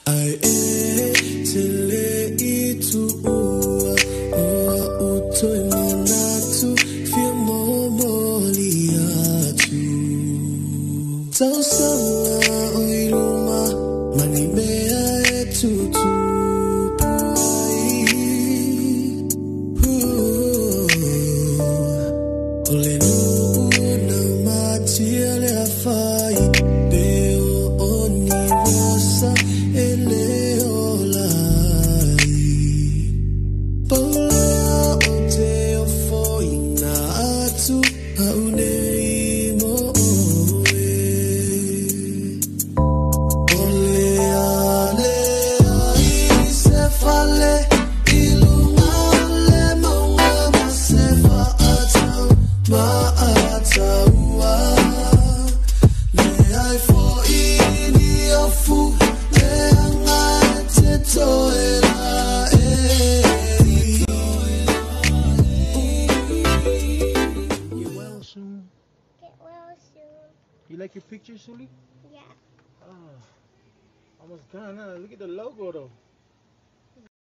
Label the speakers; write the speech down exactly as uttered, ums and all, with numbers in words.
Speaker 1: Ai e te le I tu ua Oa utoi manatu Fia momoli atu Tau sama o iluma Mani mea e tutu Ole nuu na matia le afai Deo oni rosa e leo lai Paulea o te o foi na atu Haunei mo oe Ole ale ai se fale Mataao le ai fo ini afu le ngai te toela e
Speaker 2: Get well soon.
Speaker 3: Get well soon.
Speaker 2: You like your picture, Suli?
Speaker 3: Yeah.
Speaker 2: Ah, almost gone, huh? Look at the logo though.